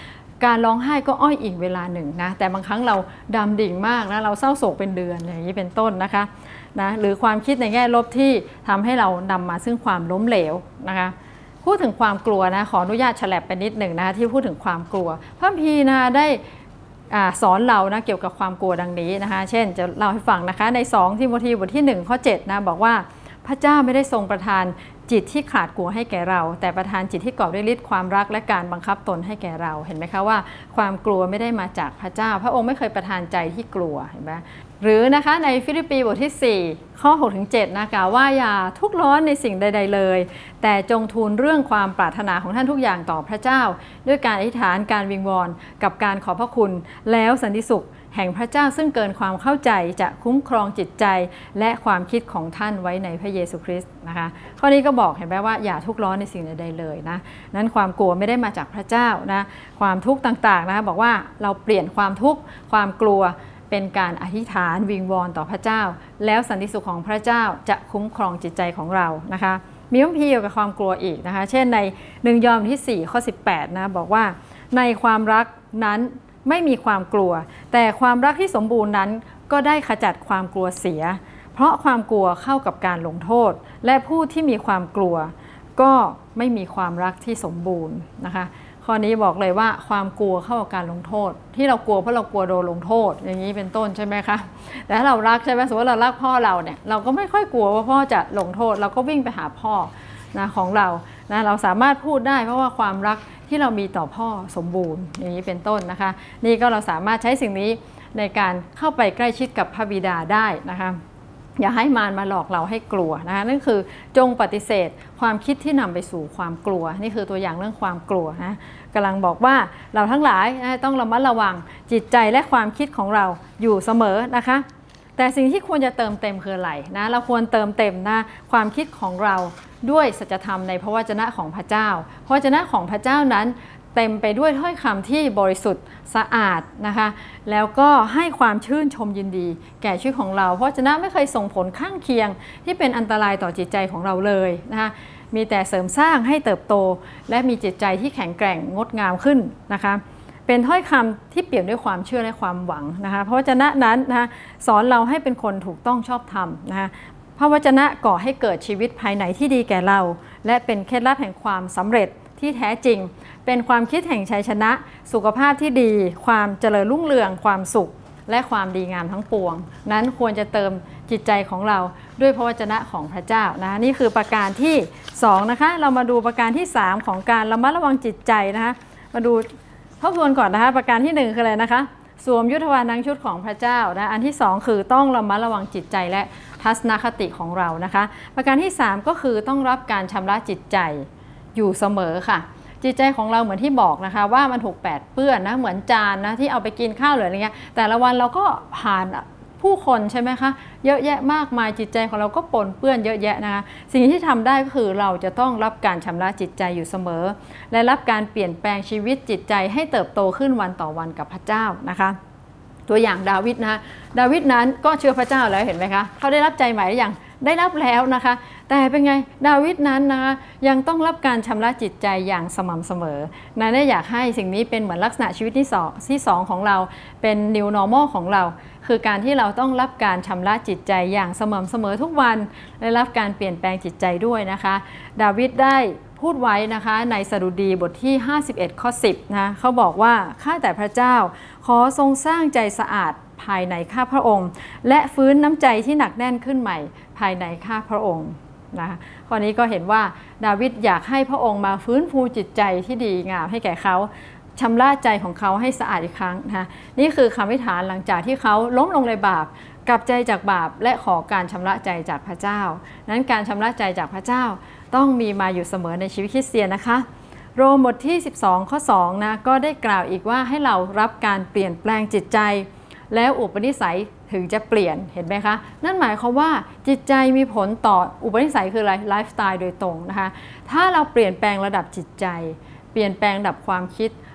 การร้องไห้ก็อ้อยอิงเวลาหนึ่งนะแต่บางครั้งเราดำดิ่งมากนะเราเศร้าโศกเป็นเดือนอย่างนี้เป็นต้นนะคะนะหรือความคิดในแง่ลบที่ทำให้เรานำมาซึ่งความล้มเหลวนะคะพูดถึงความกลัวนะขออนุญาตแฉลบไปนิดหนึ่งนะคะที่พูดถึงความกลัวพระคัมภีร์นะได้สอนเรานะเกี่ยวกับความกลัวดังนี้นะคะเช่นจะเล่าให้ฟังนะคะในสองทิโมธีบทที่หนึ่งข้อเจ็ดนะบอกว่าพระเจ้าไม่ได้ทรงประทานจิตที่ขาดกลัวให้แก่เราแต่ประทานจิตที่กอบด้วยฤทธิ์ความรักและการบังคับตนให้แก่เราเห็นไหมคะว่าความกลัวไม่ได้มาจากพระเจ้าพระองค์ไม่เคยประทานใจที่กลัวเห็นไหมหรือนะคะในฟิลิปปีบทที่สี่ข้อหกถึงเจ็ดนะกล่าวว่าอย่าทุกข์ร้อนในสิ่งใดๆเลยแต่จงทูลเรื่องความปรารถนาของท่านทุกอย่างต่อพระเจ้าด้วยการอธิษฐานการวิงวอนกับการขอพระคุณแล้วสันติสุขแห่งพระเจ้าซึ่งเกินความเข้าใจจะคุ้มครองจิตใจและความคิดของท่านไว้ในพระเยซูคริสต์นะคะข้อนี้ก็บอกเห็นไหมว่าอย่าทุกข์ร้อนในสิ่งใดๆเลยนะนั้นความกลัวไม่ได้มาจากพระเจ้านะความทุกข์ต่างๆนะบอกว่าเราเปลี่ยนความทุกข์ความกลัวเป็นการอธิษฐานวิงวอนต่อพระเจ้าแล้วสันติสุขของพระเจ้าจะคุ้มครองจิตใจของเรานะคะมีพระคัมภีร์เกี่ยวกับความกลัวอีกนะคะเช่นในหนึ่งยอห์นที่สี่ข้อสิบแปดนะบอกว่าในความรักนั้นไม่มีความกลัวแต่ความรักที่สมบูรณ์นั้นก็ได้ขจัดความกลัวเสียเพราะความกลัวเข้ากับการลงโทษและผู้ที่มีความกลัวก็ไม่มีความรักที่สมบูรณ์นะคะข้อนี้บอกเลยว่าความกลัวเข้ากับการลงโทษที่เรากลัวเพราะเรากลัวโดนลงโทษอย่างนี้เป็นต้นใช่ไหมคะแต่ถ้าเรารักใช่ไหมสมมติเรารักพ่อเราเนี่ยเราก็ไม่ค่อยกลัวว่าพ่อจะลงโทษเราก็วิ่งไปหาพ่อนะของเรานะเราสามารถพูดได้เพราะว่าความรักที่เรามีต่อพ่อสมบูรณ์อย่างนี้เป็นต้นนะคะนี่ก็เราสามารถใช้สิ่งนี้ในการเข้าไปใกล้ชิดกับพระบิดาได้นะคะอย่าให้มารมาหลอกเราให้กลัวนะคะนั่นคือจงปฏิเสธความคิดที่นำไปสู่ความกลัวนี่คือตัวอย่างเรื่องความกลัวนะกำลังบอกว่าเราทั้งหลายต้องระมัดระวังจิตใจและความคิดของเราอยู่เสมอนะคะแต่สิ่งที่ควรจะเติมเต็มคืออะไรนะเราควรเติมเต็มนะความคิดของเราด้วยสัจธรรมในพระวจนะของพระเจ้าพระวจนะของพระเจ้านั้นเต็มไปด้วยถ้อยคำที่บริสุทธิ์สะอาดนะคะแล้วก็ให้ความชื่นชมยินดีแก่ชีวิตของเราพระวจนะไม่เคยส่งผลข้างเคียงที่เป็นอันตรายต่อจิตใจของเราเลยนะคะมีแต่เสริมสร้างให้เติบโตและมีจิตใจที่แข็งแกร่งงดงามขึ้นนะคะเป็นถ้อยคำที่เปี่ยมด้วยความเชื่อและความหวังนะคะพระวจนะนั้นนะคะสอนเราให้เป็นคนถูกต้องชอบธรรมนะคะพระวจนะก่อให้เกิดชีวิตภายในที่ดีแก่เราและเป็นเคล็ดลับแห่งความสำเร็จที่แท้จริงเป็นความคิดแห่งชัยชนะสุขภาพที่ดีความเจริญรุ่งเรืองความสุขและความดีงามทั้งปวงนั้นควรจะเติมจิตใจของเราด้วยพระวจนะของพระเจ้านะนี่คือประการที่สองนะคะเรามาดูประการที่สามของการระมัดระวังจิตใจนะคะมาดูทบทวนก่อนนะคะประการที่หนึ่งคืออะไรนะคะสวมยุทธภาพทั้งชุดของพระเจ้านะอันที่สองคือต้องระมัดระวังจิตใจและทัศนคติของเรานะคะประการที่สามก็คือต้องรับการชำระจิตใจอยู่เสมอค่ะจิตใจของเราเหมือนที่บอกนะคะว่ามันถูกแปดเปื้อนนะเหมือนจานนะที่เอาไปกินข้าวหรืออะไรเงี้ยแต่ละวันเราก็ผ่านผู้คนใช่ไหมคะเยอะแยะมากมายจิตใจของเราก็ปนเปื้อนเยอะแยะนะคะสิ่งที่ทำได้ก็คือเราจะต้องรับการชำระจิตใจอยู่เสมอและรับการเปลี่ยนแปลงชีวิตจิตใจให้เติบโตขึ้นวันต่อวันกับพระเจ้านะคะตัวอย่างดาวิดนะคะดาวิดนั้นก็เชื่อพระเจ้าแล้วเห็นไหมคะเขาได้รับใจใหม่หรือยังได้รับแล้วนะคะแต่เป็นไงดาวิดนั้นนะคะยังต้องรับการชำระจิตใจอย่างสม่ำเสมอนะได้อยากให้สิ่งนี้เป็นเหมือนลักษณะชีวิตที่สองที่สองของเราเป็น new normal ของเราคือการที่เราต้องรับการชำระจิตใจอย่างสม่ำเสมอทุกวันและรับการเปลี่ยนแปลงจิตใจด้วยนะคะดาวิดได้พูดไว้นะคะในสดุดีบทที่ห้าสิบเอ็ดข้อสิบนะเขาบอกว่าข้าแต่พระเจ้าขอทรงสร้างใจสะอาดภายในข้าพระองค์และฟื้นน้ำใจที่หนักแน่นขึ้นใหม่ภายในข้าพระองค์นะคะข้อนี้ก็เห็นว่าดาวิดอยากให้พระองค์มาฟื้นฟูจิตใจที่ดีงามให้แก่เขาชำระใจของเขาให้สะอาดอีกครั้งนะคะนี่คือคำอธิษฐานหลังจากที่เขาล้มลงในบาปกลับใจจากบาปและขอการชำระใจจากพระเจ้านั้นการชำระใจจากพระเจ้าต้องมีมาอยู่เสมอในชีวิตคริสเตียนนะคะโรมบทที่สิบสองข้อสองนะก็ได้กล่าวอีกว่าให้เรารับการเปลี่ยนแปลงจิตใจแล้วอุปนิสัยถึงจะเปลี่ยนเห็นไหมคะนั่นหมายความว่าจิตใจมีผลต่ออุปนิสัยคืออะไรไลฟ์สไตล์โดยตรงนะคะถ้าเราเปลี่ยนแปลงระดับจิตใจเปลี่ยนแปลงระดับความคิด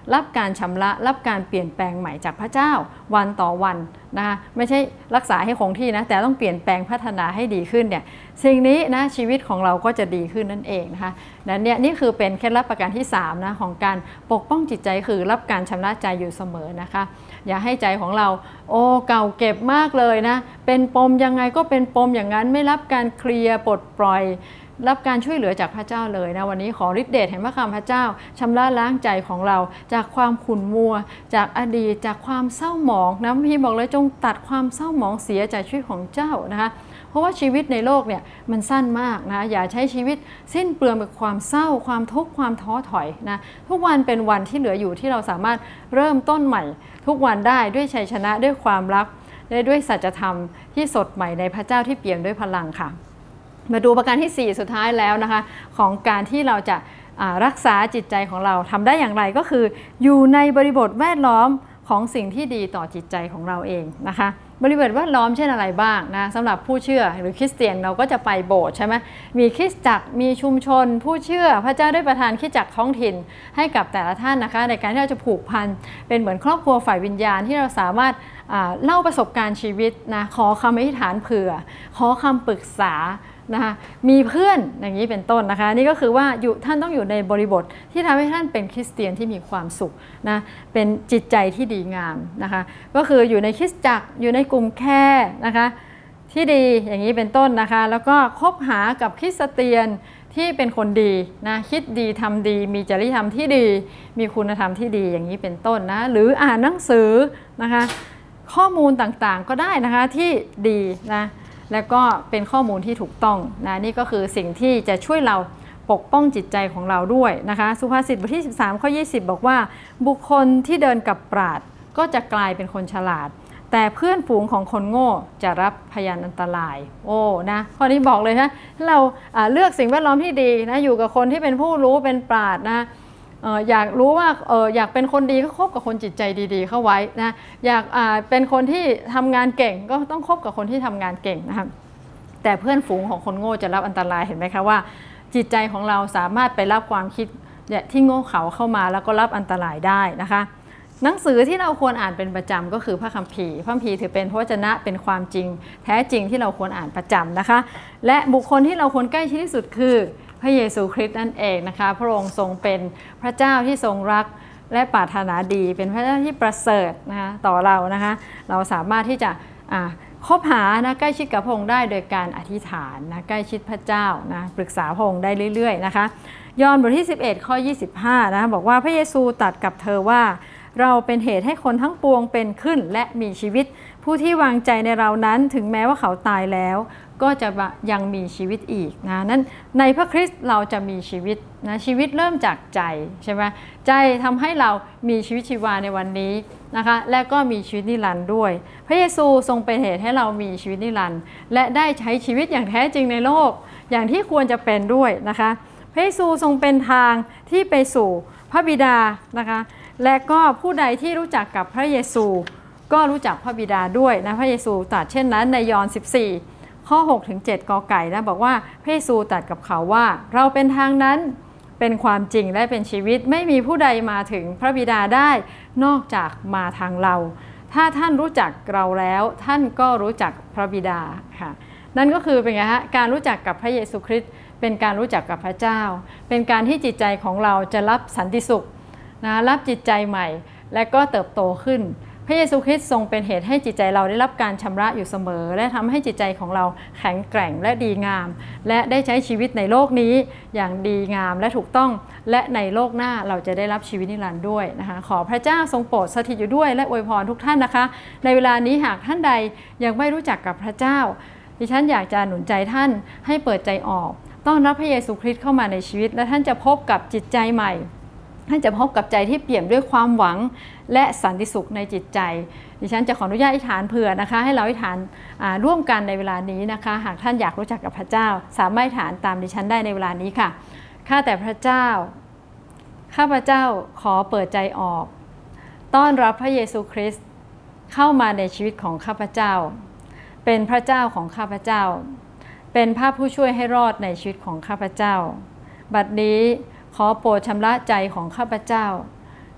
รับการชำระรับการเปลี่ยนแปลงใหม่จากพระเจ้าวันต่อวันนะคะไม่ใช่รักษาให้คงที่นะแต่ต้องเปลี่ยนแปลงพัฒนาให้ดีขึ้นเนี่ยสิ่งนี้นะชีวิตของเราก็จะดีขึ้นนั่นเองนะคะนั้นเนี่ยนี่คือเป็นเคล็ดลับประการที่สามนะของการปกป้องจิตใจคือรับการชำระใจอยู่เสมอนะคะอย่าให้ใจของเราโอ้เก่าเก็บมากเลยนะเป็นปมยังไงก็เป็นปมอย่างนั้นไม่รับการเคลียร์ปลดปล่อยรับการช่วยเหลือจากพระเจ้าเลยนะวันนี้ขอฤทธิ์เดชแห่งพระคำพระเจ้าชำระล้างใจของเราจากความขุ่นมัวจากอดีตจากความเศร้าหมองนะพี่บอกเลยจงตัดความเศร้าหมองเสียจากชีวิตของเจ้านะคะเพราะว่าชีวิตในโลกเนี่ยมันสั้นมากนะอย่าใช้ชีวิตสิ้นเปลืองไปความเศร้าความทุกข์ความท้อถอยนะทุกวันเป็นวันที่เหลืออยู่ที่เราสามารถเริ่มต้นใหม่ทุกวันได้ด้วยชัยชนะด้วยความรักและด้วยสัจธรรมที่สดใหม่ในพระเจ้าที่เปี่ยมด้วยพลังค่ะมาดูประการที่สี่สุดท้ายแล้วนะคะของการที่เราจะรักษาจิตใจของเราทำได้อย่างไรก็คืออยู่ในบริบทแวดล้อมของสิ่งที่ดีต่อจิตใจของเราเองนะคะบริบทแวดล้อมเช่นอะไรบ้างนะสำหรับผู้เชื่อหรือคริสเตียนเราก็จะไปโบสถ์ใช่ไหมมีคริสตจักรมีชุมชนผู้เชื่อพระเจ้าได้ประทานคริสตจักรท้องถิ่นให้กับแต่ละท่านนะคะในการที่เราจะผูกพันเป็นเหมือนครอบครัวฝ่ายวิญญาณที่เราสามารถเล่าประสบการณ์ชีวิตนะขอคำอธิษฐานเผื่อขอคำปรึกษานะคะมีเพื่อนอย่างนี้เป็นต้นนะคะนี่ก็คือว่าอยู่ท่านต้องอยู่ในบริบทที่ทำให้ท่านเป็นคริสเตียนที่มีความสุขนะเป็นจิตใจที่ดีงามนะคะก็คืออยู่ในคริสตจักรอยู่ในกลุ่มแค่นะคะที่ดีอย่างนี้เป็นต้นนะคะแล้วก็คบหากับคริสเตียนที่เป็นคนดีนะคิดดีทำดีมีจริยธรรมที่ดีมีคุณธรรมที่ดีอย่างนี้เป็นต้นนะหรืออ่านหนังสือนะคะข้อมูลต่างๆก็ได้นะคะที่ดีนะแล้วก็เป็นข้อมูลที่ถูกต้องนะนี่ก็คือสิ่งที่จะช่วยเราปกป้องจิตใจของเราด้วยนะคะสุภาษิตบทที่สิบสามข้อยี่สิบบอกว่าบุคคลที่เดินกับปราชญ์ก็จะกลายเป็นคนฉลาดแต่เพื่อนฝูงของคนโง่จะรับพยานอันตรายโอ้นะข้อนี้บอกเลยนะเราเลือกสิ่งแวดล้อมที่ดีนะอยู่กับคนที่เป็นผู้รู้เป็นปราชญ์นะอยากรู้ว่าอออยากเป็นคนดีก็คบกับคนจิตใจดีๆเข้าไว้นะอยากเป็นคนที่ทำงานเก่งก็ต้องคบกับคนที่ทำงานเก่งนะคะแต่เพื่อนฝูงของคนโง่จะรับอันตรายเห็นไหมคะว่าจิตใจของเราสามารถไปรับความคิดที่โง่เขลาเข้ามาแล้วก็รับอันตรายได้นะคะหนังสือที่เราควรอ่านเป็นประจำก็คือพระคัมภีร์พระคัมภีร์ถือเป็นพระวจนะเป็นความจริงแท้จริงที่เราควรอ่านประจำนะคะและบุคคลที่เราควรใกล้ชิดที่สุดคือพระเยซูคริสต์นั่นเองนะคะพระองค์ทรงเป็นพระเจ้าที่ทรงรักและปรารถนาดีเป็นพระเจ้าที่ประเสริฐนะคะต่อเรานะคะเราสามารถที่จะคบหานะใกล้ชิดกับพระองค์ได้โดยการอธิษฐานนะใกล้ชิดพระเจ้านะปรึกษาพระองค์ได้เรื่อยๆนะคะยอห์นบทที่สิบเอ็ดข้อยี่สิบห้านะบอกว่าพระเยซูตรัสกับเธอว่าเราเป็นเหตุให้คนทั้งปวงเป็นขึ้นและมีชีวิตผู้ที่วางใจในเรานั้นถึงแม้ว่าเขาตายแล้วก็จะยังมีชีวิตอีกนะนั้นในพระคริสต์เราจะมีชีวิตนะชีวิตเริ่มจากใจใช่ไหมใจทำให้เรามีชีวิตชีวาในวันนี้นะคะและก็มีชีวิตนิรันดร์ด้วยพระเยซูทรงเป็นเหตุให้เรามีชีวิตนิรันดร์และได้ใช้ชีวิตอย่างแท้จริงในโลกอย่างที่ควรจะเป็นด้วยนะคะพระเยซูทรงเป็นทางที่ไปสู่พระบิดานะคะและก็ผู้ใดที่รู้จักกับพระเยซูก็รู้จักพระบิดาด้วยนะพระเยซูตรัสเช่นนั้นในยอห์นสิบสี่ข้อหกถึงเจ็ดกอไก่นะบอกว่าพระเยซูตรัสกับเขาว่าเราเป็นทางนั้นเป็นความจริงและเป็นชีวิตไม่มีผู้ใดมาถึงพระบิดาได้นอกจากมาทางเราถ้าท่านรู้จักเราแล้วท่านก็รู้จักพระบิดาค่ะนั่นก็คือเป็นไงฮะการรู้จักกับพระเยซูคริสต์เป็นการรู้จักกับพระเจ้าเป็นการที่จิตใจของเราจะรับสันติสุขนะรับจิตใจใหม่และก็เติบโตขึ้นพระเยซูคริสต์ทรงเป็นเหตุให้จิตใจเราได้รับการชำระอยู่เสมอและทำให้จิตใจของเราแข็งแกร่งและดีงามและได้ใช้ชีวิตในโลกนี้อย่างดีงามและถูกต้องและในโลกหน้าเราจะได้รับชีวิตนิรันดร์ด้วยนะคะขอพระเจ้าทรงโปรดสถิตอยู่ด้วยและอวยพรทุกท่านนะคะในเวลานี้หากท่านใดยังไม่รู้จักกับพระเจ้าดิฉันอยากจะหนุนใจท่านให้เปิดใจออกต้อนรับพระเยซูคริสต์เข้ามาในชีวิตและท่านจะพบกับจิตใจใหม่ท่านจะพบกับใจที่เปี่ยมด้วยความหวังและสันติสุขในจิตใจดิฉันจะขออนุญาตอธิษฐานเผื่อนะคะให้เราอธิษฐานร่วมกันในเวลานี้นะคะหากท่านอยากรู้จักกับพระเจ้าสามารถอธิษฐานตามดิฉันได้ในเวลานี้ค่ะข้าแต่พระเจ้าข้าพระเจ้าขอเปิดใจออกต้อนรับพระเยซูคริสต์เข้ามาในชีวิตของข้าพเจ้าเป็นพระเจ้าของข้าพเจ้าเป็นพระผู้ช่วยให้รอดในชีวิตของข้าพเจ้าบัดนี้ขอโปรดชำระใจของข้าพเจ้า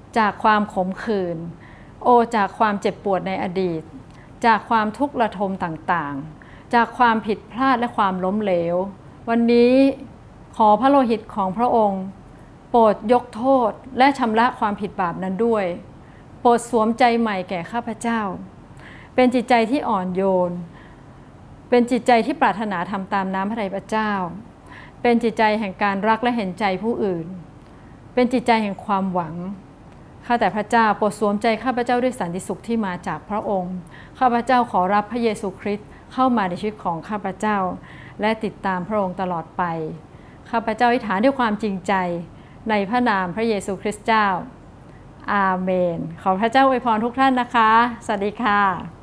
จากความขมขื่นโอจากความเจ็บปวดในอดีตจากความทุกข์ระทมต่างๆจากความผิดพลาดและความล้มเหลววันนี้ขอพระโลหิตของพระองค์โปรดยกโทษและชำระความผิดบาปนั้นด้วยโปรดสวมใจใหม่แก่ข้าพเจ้าเป็นจิตใจที่อ่อนโยนเป็นจิตใจที่ปรารถนาทำตามน้ำพระทัยพระเจ้าเป็นจิตใจแห่งการรักและเห็นใจผู้อื่นเป็นจิตใจแห่งความหวังข้าแต่พระเจ้าโปรดสวมใจข้าพเจ้าด้วยสันติสุขที่มาจากพระองค์ข้าพเจ้าขอรับพระเยซูคริสต์เข้ามาในชีวิตของข้าพเจ้าและติดตามพระองค์ตลอดไปข้าพเจ้าอธิษฐานด้วยความจริงใจในพระนามพระเยซูคริสต์เจ้าอาเมนขอพระเจ้าอวยพรทุกท่านนะคะสวัสดีค่ะ